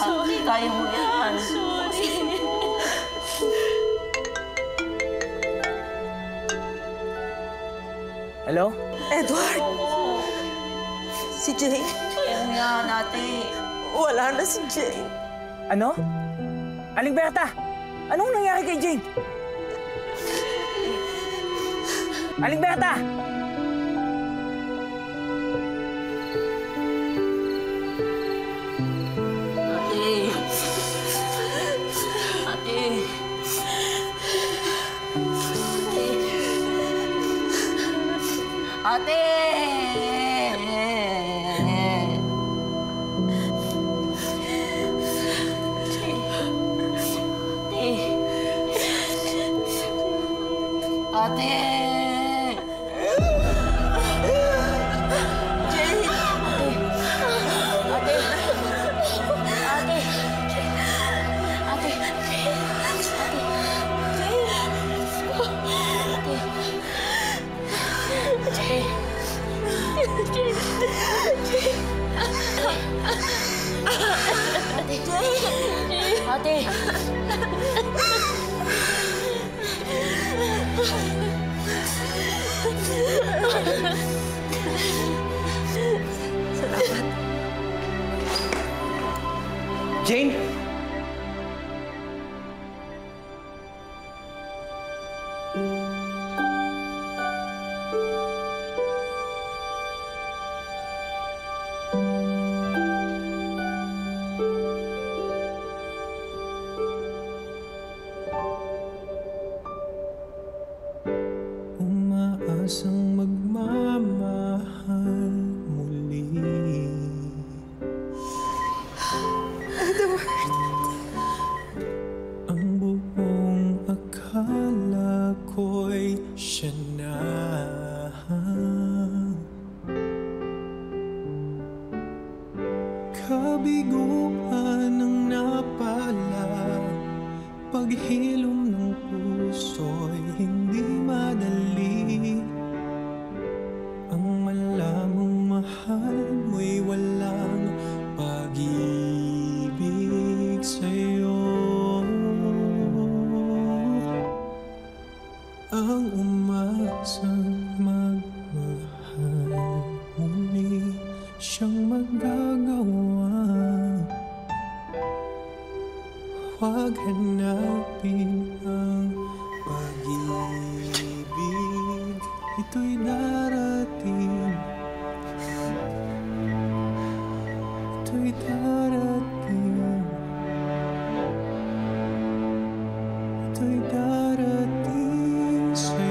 Sorry. Kaya mo yan. Sorry. Hello? Edward! Si Jane? Kaya mo yan, ate. Wala na si Jane. Ano? Aling Berta! Anong nangyari kay Jane? Aling Berta! Ate! Ate! Ate! Salamat. Jane? Umaasang magmamahal muli. Edward! Ang buong akala ko'y siya na. Kabiguan ang napala, paghilom ng puso'y hindi madali. Ang malamang mahal mo'y walang pag-ibig sa'yo. Ang umasang magmahal muli, siyang magagawa. Huwag hanapin ang pag-ibig, ito'y darating. Ito'y darating. Ito'y darating sa'yo.